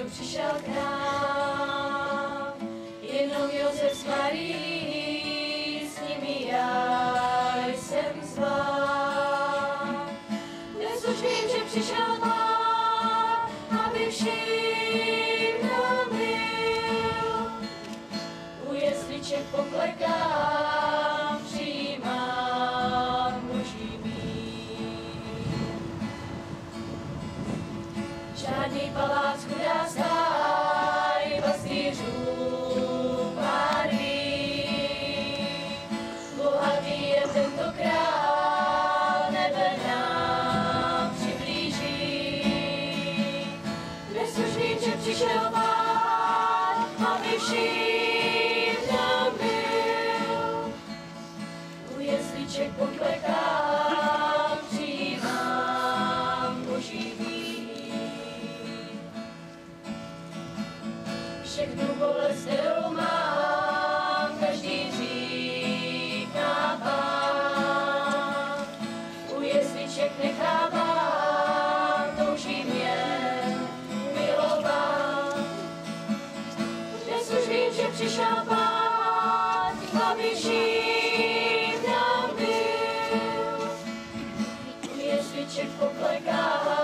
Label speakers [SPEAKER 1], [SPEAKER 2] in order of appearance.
[SPEAKER 1] přišel k nám, jenom Josef s Marií, s nimi já jsem zván. Dnes už vím, že přišel Pán, aby všim nám byl. U jesliček poklekám, přijímám Boží mír. Žádný palác chudá stáj, pastýřů párví. Bohatý je tento král, nebe nám přiblíží. Dnes už vím, že přišel Pán, aby všim nám byl. U jesliček poklekám, přijímám Boží mír. Všechnu bolest, kterou mám, každý říká Pán. U jesliček nechávám, toužím jen milovat. Dnes už vím, že přišel Pán, aby všim nám byl. U jesliček poklekám,